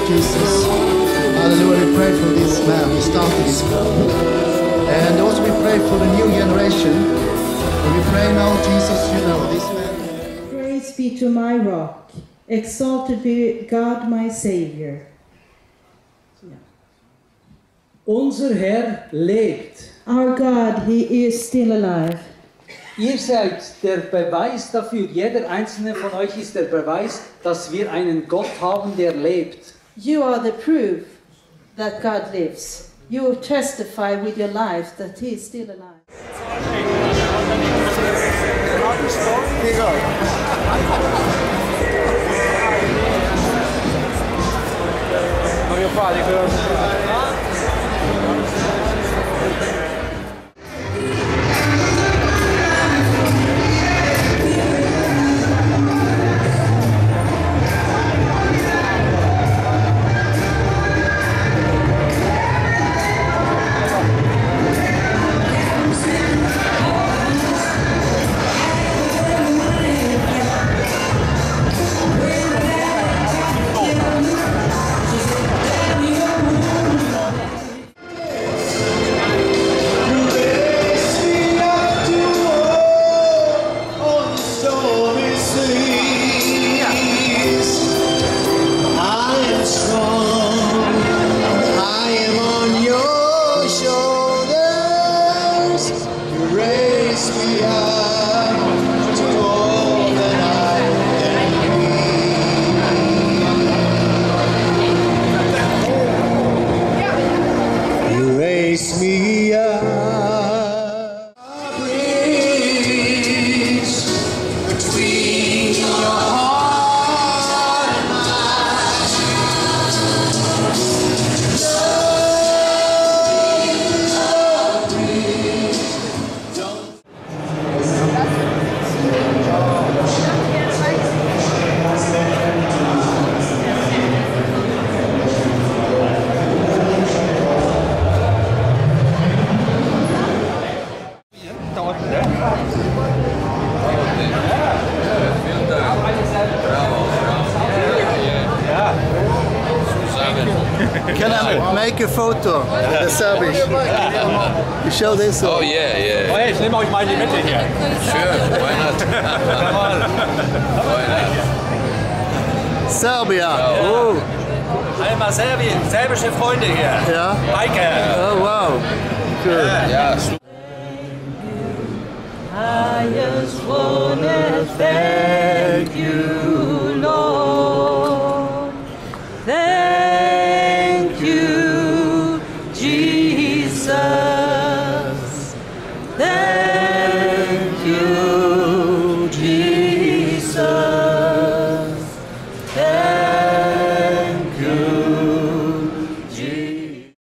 Jesus. Hallelujah. We pray for this man who started this group. And also we pray for the new generation. And we pray now, Jesus, you know, this man. Praise be to my rock. Exalted be God, my Savior. Unser Herr lebt. Our God, He is still alive. Ihr seid der Beweis dafür, jeder einzelne von euch ist der Beweis, dass wir einen Gott haben, der lebt. You are the proof that God lives. You testify with your life that He is still alive. Here you go. Can I make a photo? The Serbisch. You show this? Oh yeah, yeah. Oh, hey, ich nehme euch mal in die Mitte hier. Sure, why not? Why not? Serbia. Oh. Einmal Serbien, serbische Freunde hier. Ja. Biker. Oh wow. Good. Ja, super. I just wanna thank you.